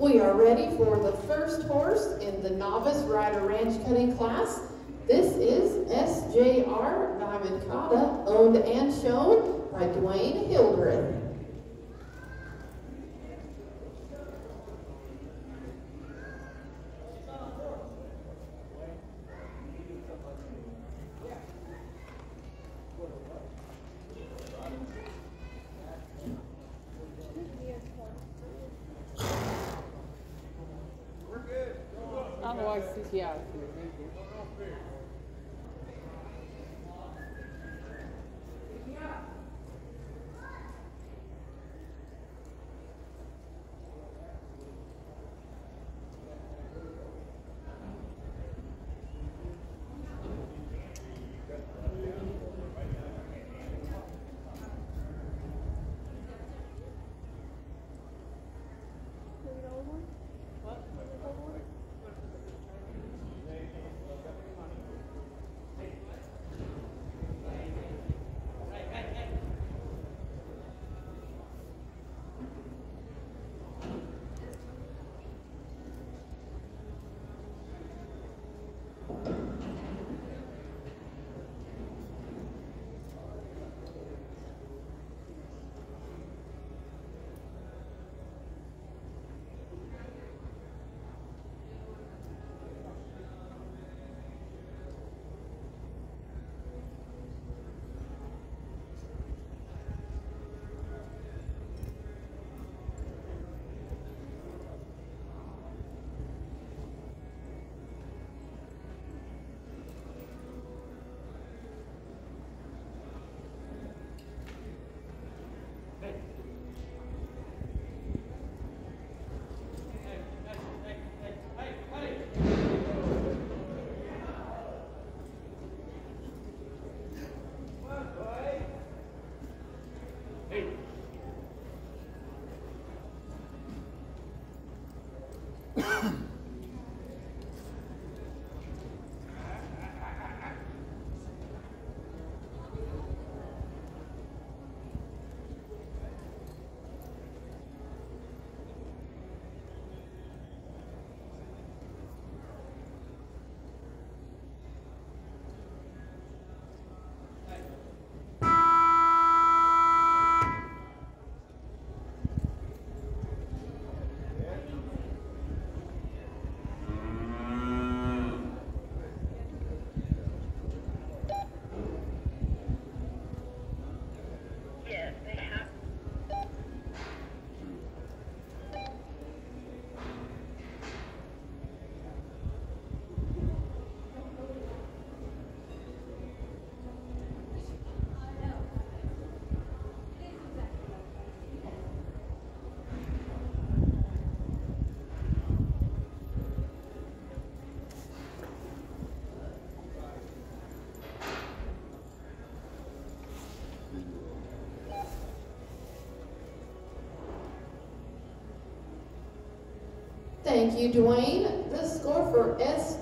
We are ready for the first horse in the Novice Rider Ranch Cutting class. This is SJR Diamond Cotta, owned and shown by Dwayne Hildreth. Otherwise, yeah. Thank you, Dwayne. The score for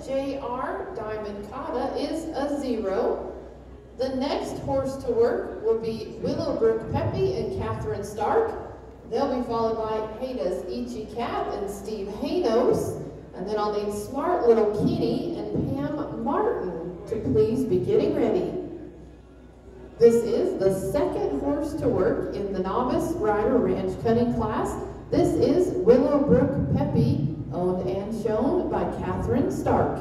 SJR Diamond Cotta is a 0. The next horse to work will be Willowbrook Peppy and Catherine Stark. They'll be followed by Hada's Ichi Cat and Steve Hanos. And then I'll need Smart Little Kitty and Pam Martin to please be getting ready. This is the second horse to work in the Novice Rider Ranch Cutting class. This is Willowbrook Peppy, owned and shown by Catherine Stark.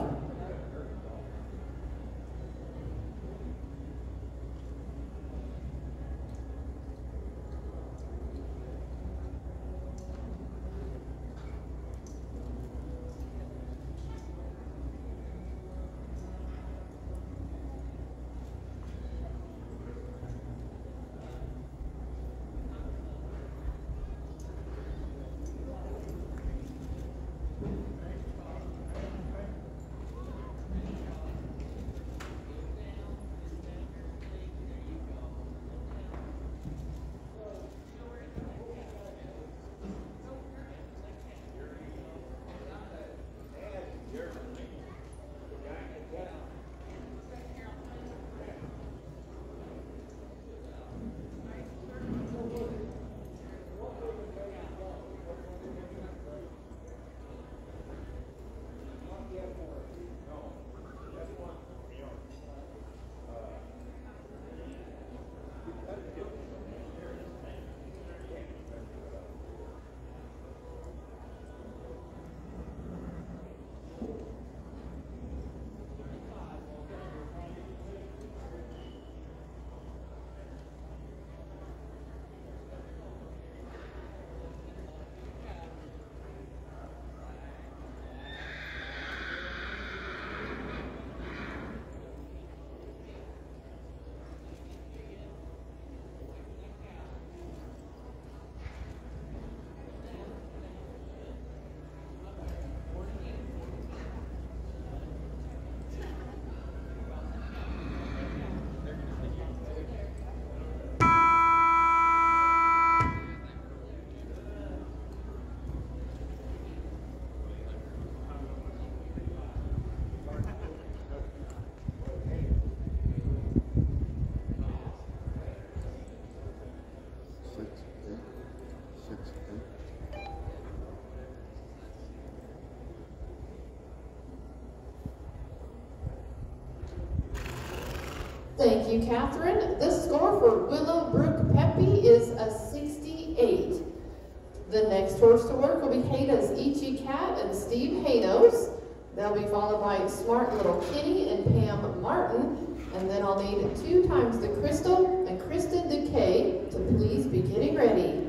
you, Catherine. The score for Willowbrook Peppy is a 68. The next horse to work will be Hada's Ichi Cat and Steve Hanos. They'll be followed by Smart Little Kitty and Pam Martin. And then I'll need 2 times the Crystal and Kristen Decay to please be getting ready.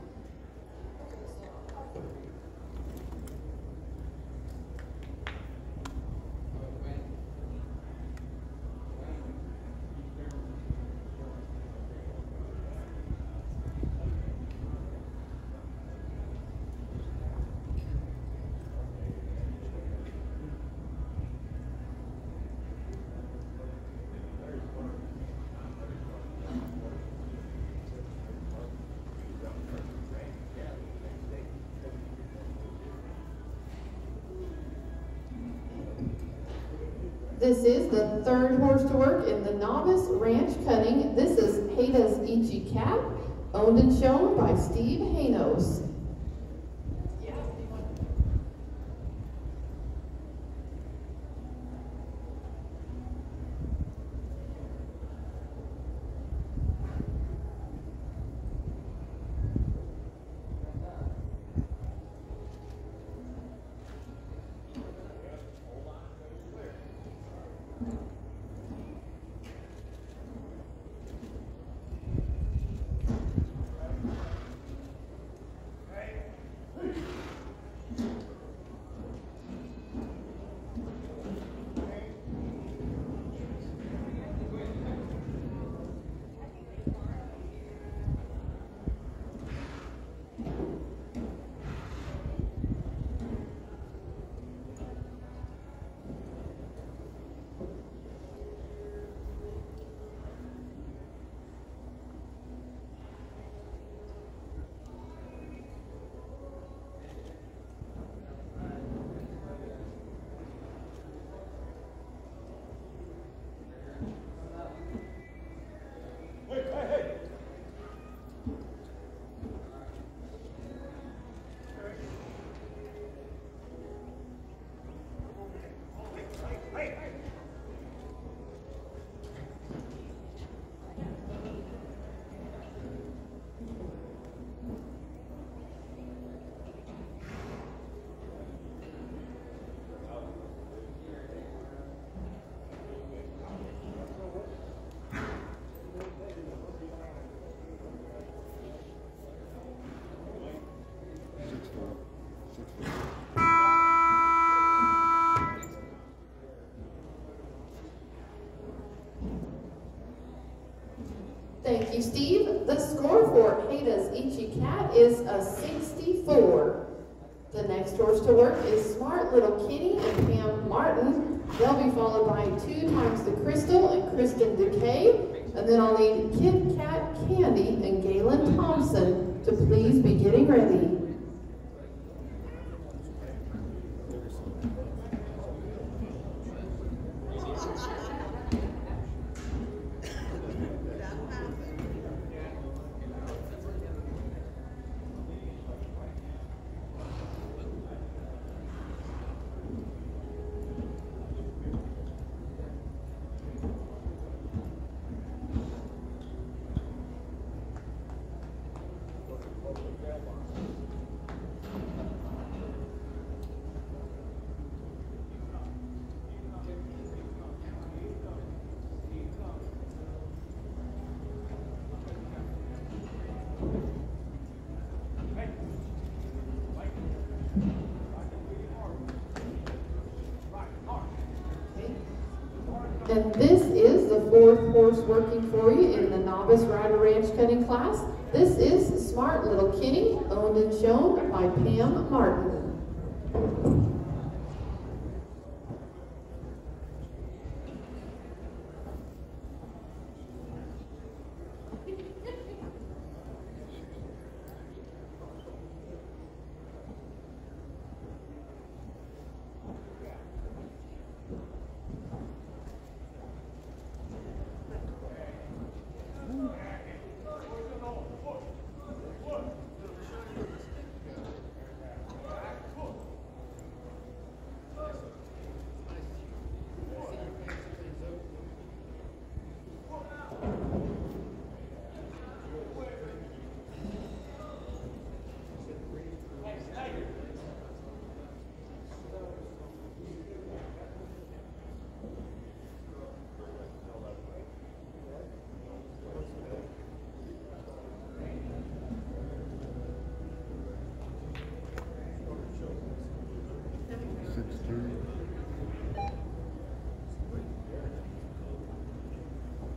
This is the third horse to work in the Novice Ranch Cutting. This is Hada's Ichi Cat, owned and shown by Steve Hanos. Thank you, Steve. The score for Hada's Ichi Cat is a 64. The next horse to work is Smart Little Kitty and Pam Martin. They'll be followed by 2 times the Crystal and Kristen Decay. And then I'll need Kit Kat Candy and Galen Thompson to please be getting ready. And this is the 4th horse working for you in the Novice Rider Ranch Cutting class. This is Smart Little Kitty, owned and shown by Pam Martin.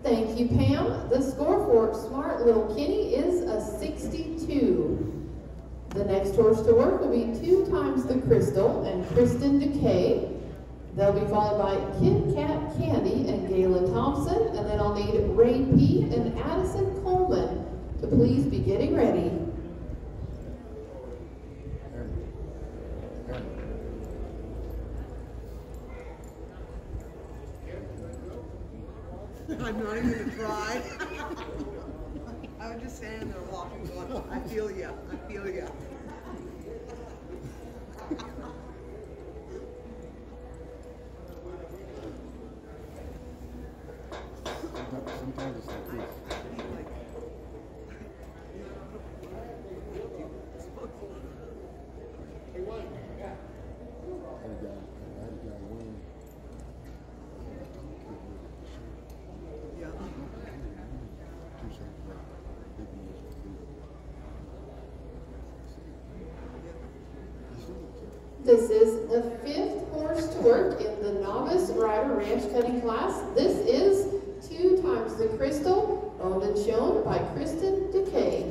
Thank you, Pam. The score for Smart Little Kenny is a 62. The next horse to work will be 2 times the Crystal and Kristen Decay. They'll be followed by Kit Kat Candy and Galen Thompson, and then I'll need Ray P. and Addison Coleman to please be getting ready. I'm not even gonna try. I was just standing there walking, going, I feel ya, I feel ya. Sometimes it's like this. This is the 5th horse to work in the Novice Rider Ranch Cutting class. This is 2 times the Crystal, owned and shown by Kristen Decay.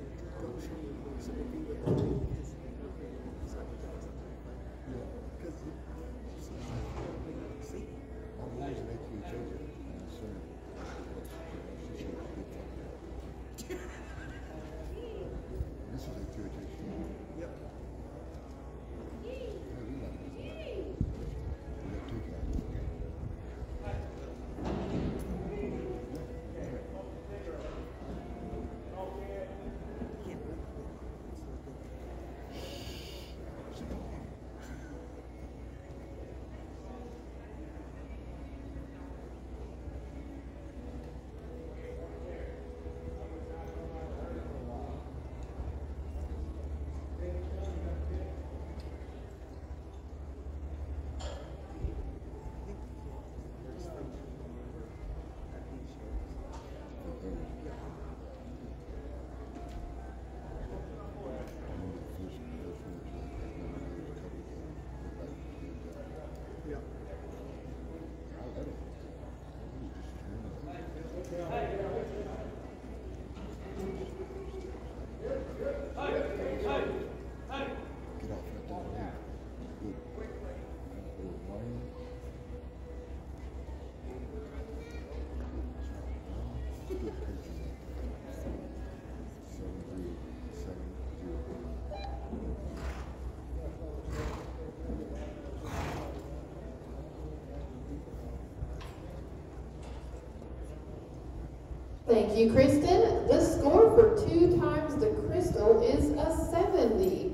Thank you, Kristen. The score for 2 times the Crystal is a 70.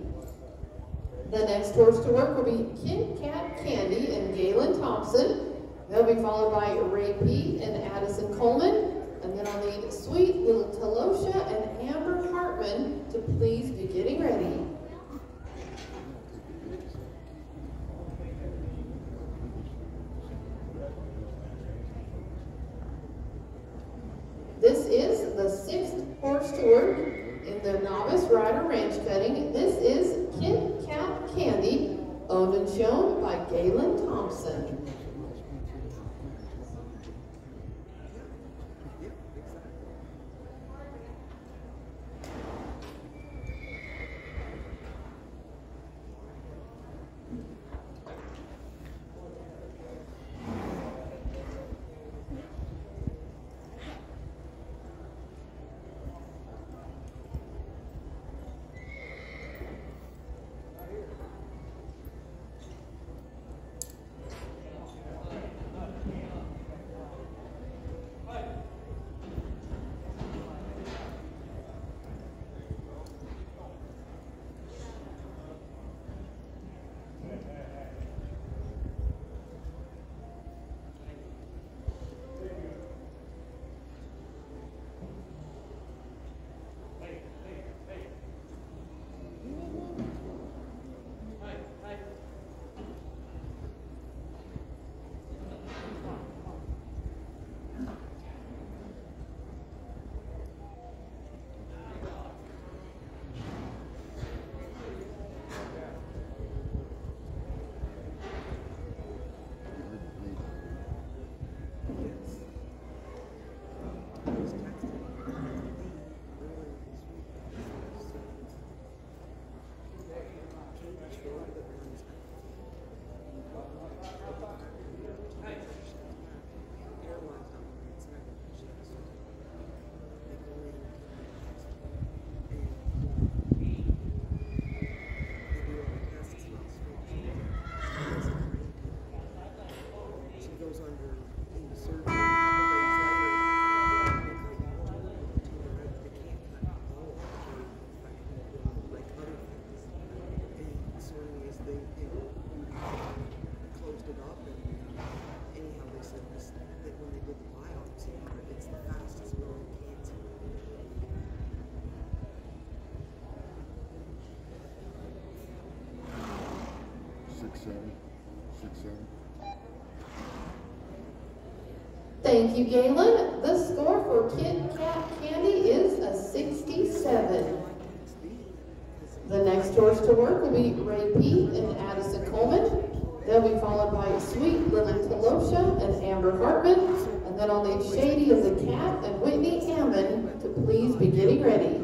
The next horse to work will be Kit Kat Candy and Galen Thompson. They'll be followed by Ray P. and Addison Coleman. And then I'll need Sweet Little Talosha and Amber Hartman to please be getting ready. This is the 6th horse to work in the Novice Rider Ranch Cutting. This is Kit Kat Candy, owned and shown by Galen Thompson. 7, 6, 7. Thank you, Galen. The score for Kit Kat Candy is a 67. The next horse to work will be Ray Pete and Addison Coleman. They'll be followed by Sweet Little Talosha and Amber Hartman. And then I'll need Shady as a Cat and Whitney Ammon to please be getting ready.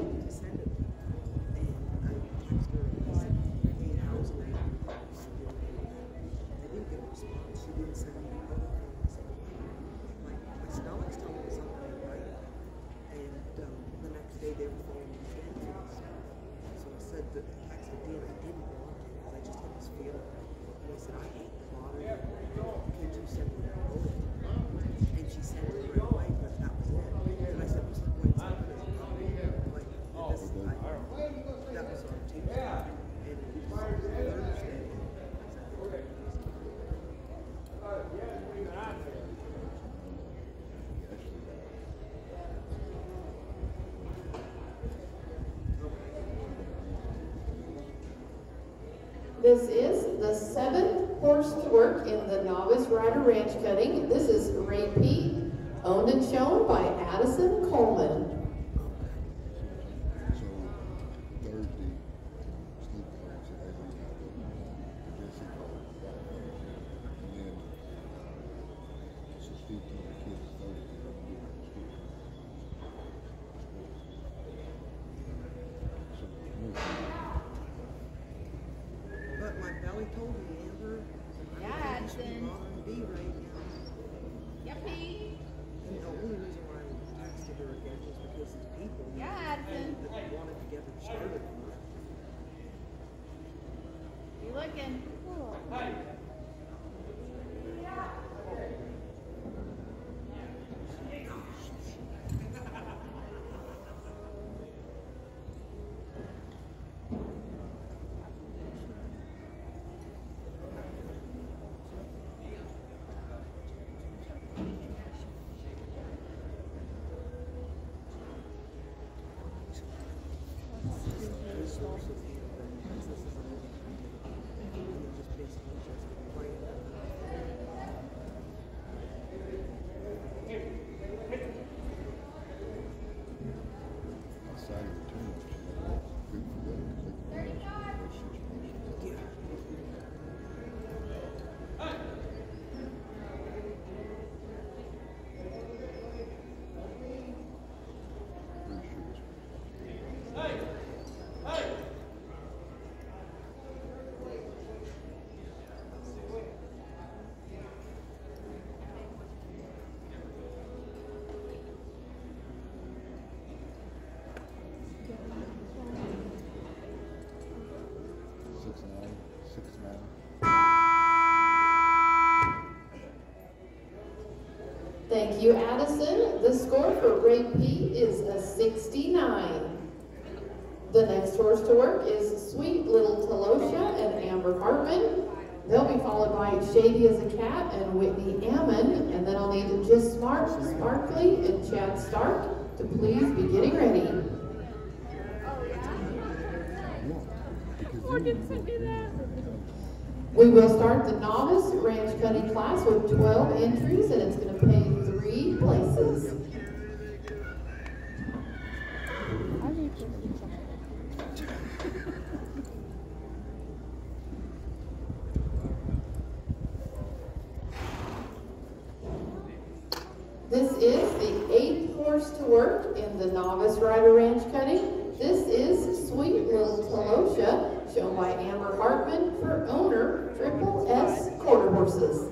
This is the 7th horse to work in the Novice Rider Ranch Cutting. This is Ray Pete, owned and shown by Addison Coleman. So Thursday, sleep parents at every Jesse called. And then so Steve told the kids Thursday they're gonna do it at school. But my belly told me, Amber, Yeah, I should be Addison. bothering B right now. Yuppie. And the only reason why I texted her again was because the people Yeah, Addison. that wanted to get her started. You looking? Thank you, Addison. The score for Ray Pete is a 69. The next horse to work is Sweet Little Talosha and Amber Hartman. They'll be followed by Shady as a Cat and Whitney Ammon. And then I'll need Just Smart, Sparkly, and Chad Stark to please be getting ready. Oh, didn't send me that. We will start the novice ranch cutting class with 12 entries, and it's going to pay 3 places. I need to see This is the 8th horse to work in the novice rider ranch cutting. This is Sweet Little Talosha, shown by Amber Hartman for owner Triple S Quarter Horses.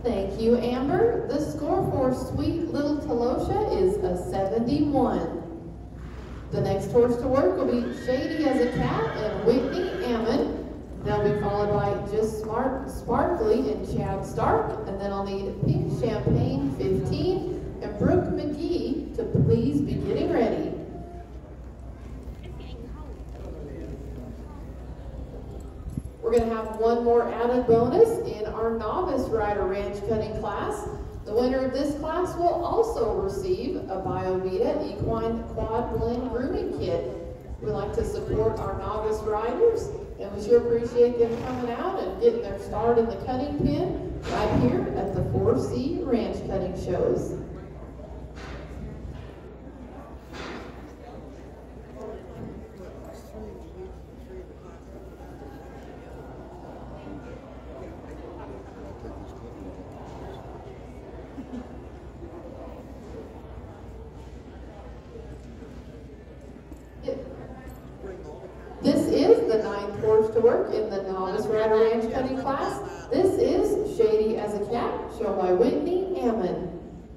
Thank you, Amber. The score for Sweet Little Talosha is a 71. The next horse to work will be Shady as a Cat and Whitney Ammon. They'll be followed by Just Smart Sparkly and Chad Stark, and then I'll need Pink Champagne 15 and Brooke McGee to please be getting ready. We're going to have one more added bonus in our Novice Rider Ranch Cutting class. The winner of this class will also receive a BioVita Equine Quad Blend Grooming Kit. We like to support our novice riders, and we sure appreciate them coming out and getting their start in the cutting pen right here at the 4C Ranch Cutting Shows. This is the 9th horse to work in the Novice Rider Ranch Cutting class. This is Shady as a Cat, shown by Whitney Ammon.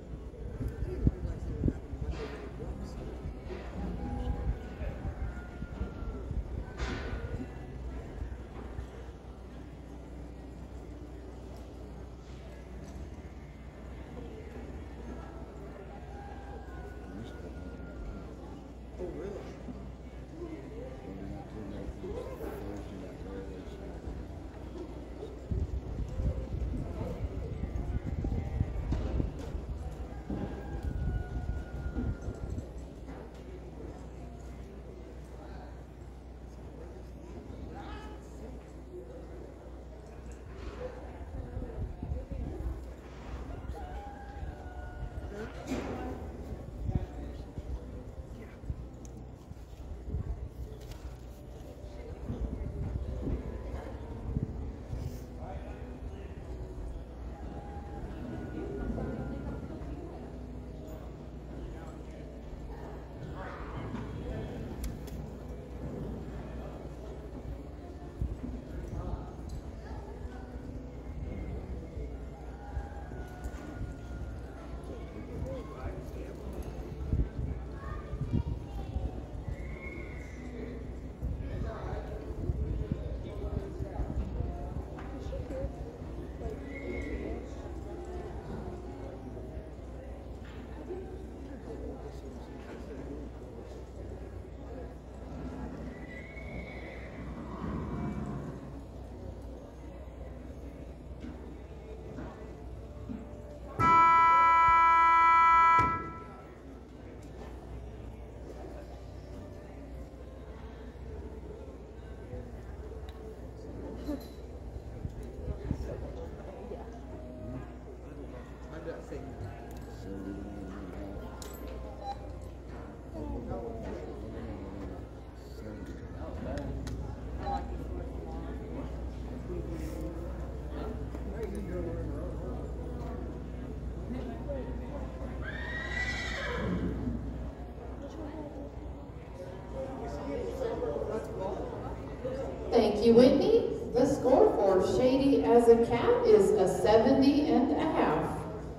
Thank you, Whitney. The score for Shady as a Cat is a 70 and a half.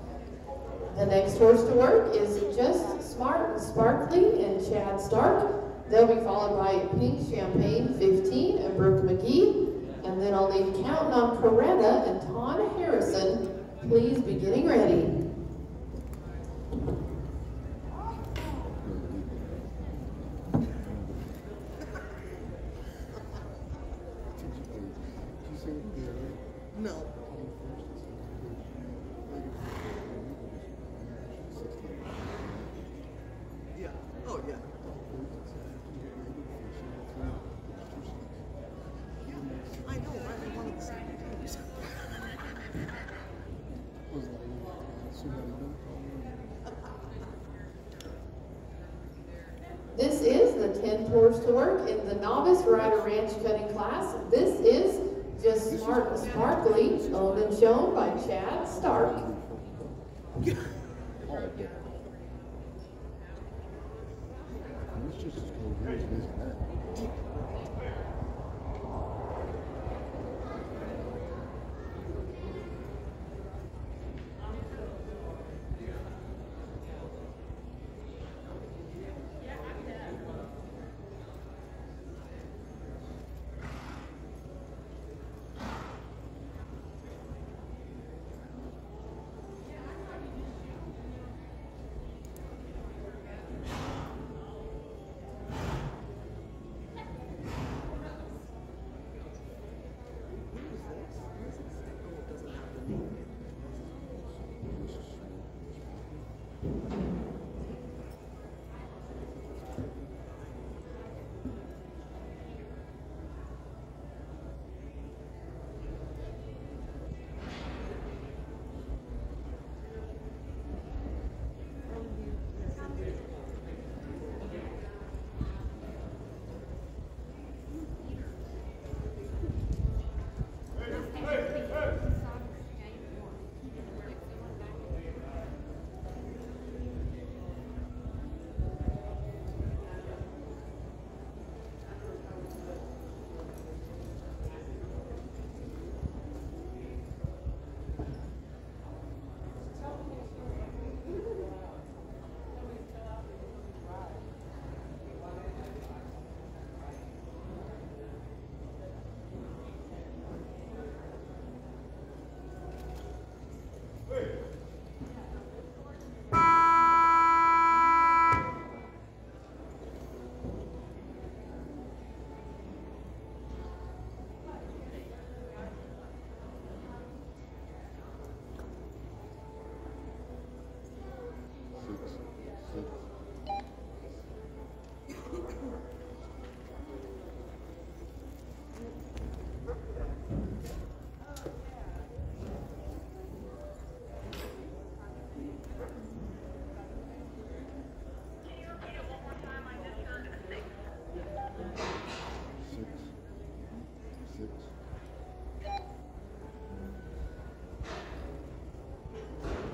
The next horse to work is Just Smart and Sparkly and Chad Stark. They'll be followed by Pink Champagne 15 and Brooke McGee. And then I'll need Counting on Coretta and Tawn Harrison. Please be getting ready. No. Yeah. Oh, yeah. I know, right? We wanted the same things. This is the 10th horse to work in the Novice Rider Ranch Cutting class. This is Just Smart and Sparkly, owned and shown by Chad Stark. It's just as cool as it is now.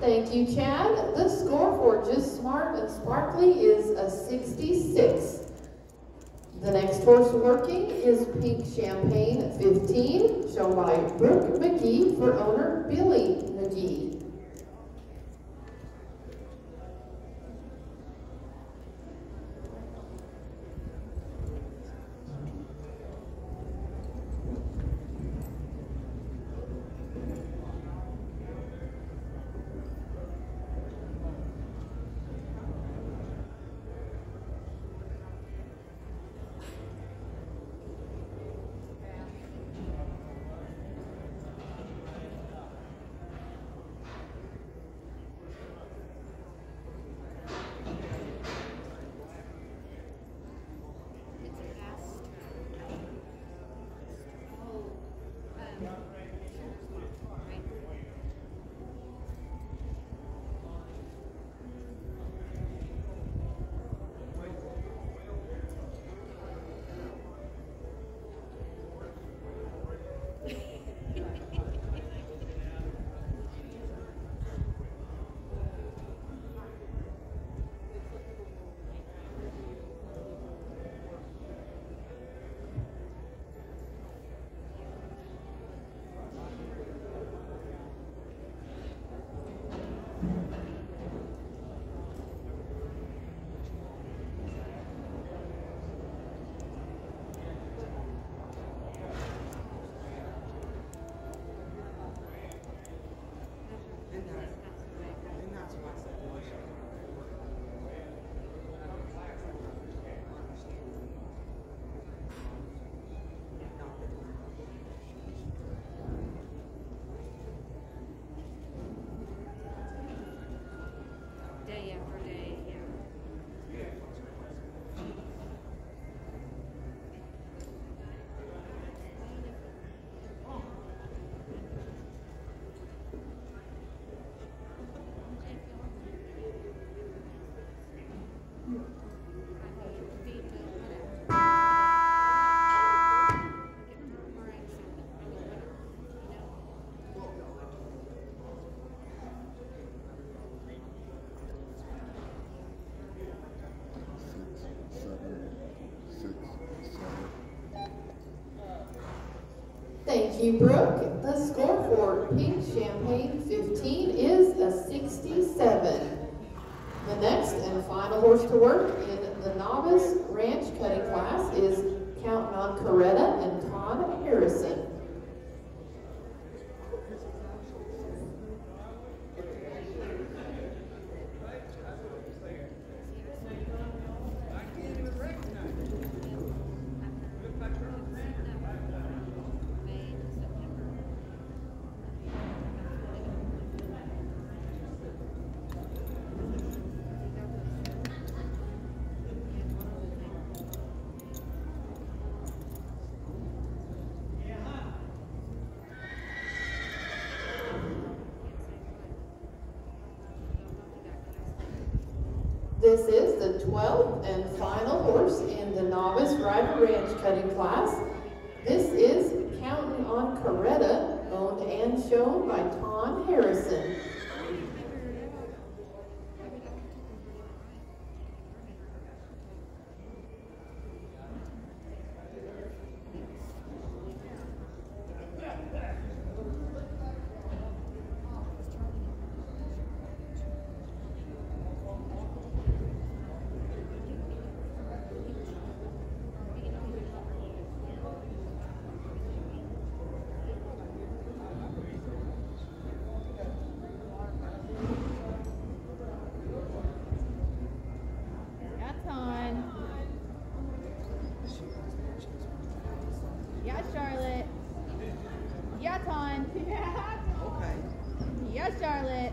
Thank you, Chad. The score for Just Smart and Sparkly is a 66. The next horse working is Pink Champagne 15, shown by Brooke McGee for owner Billy McGee. Day after day, yeah. Thank you, Brooke. The score for Pink Champagne 15 is a 67. The next and final horse to work in the novice ranch cutting class is Counting on Coretta and Todd Harrison. This is the 12th and final horse in the novice rider ranch cutting class. This is Counting on Coretta, owned and shown by Tom Harrison. That's on. Yeah, Charlotte. Yeah, Ton. Okay. Yeah, Charlotte.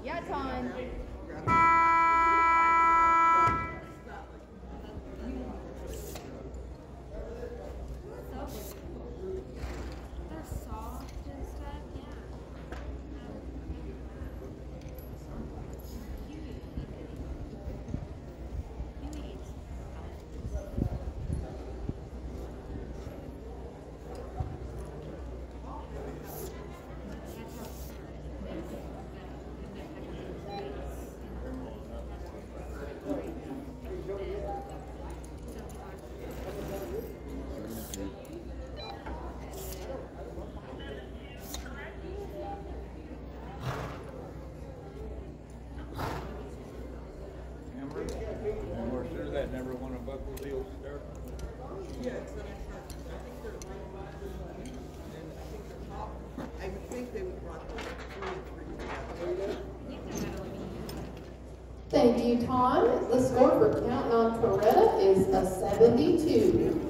Yaton. They're soft and stuff, yeah. Amber, and we're sure that never won a buckle deal start. Yeah, it's I think they're and I think they're top. I would think they would run 3 and 3. Thank you, Tom. The score for Counting on Coretta is a 72.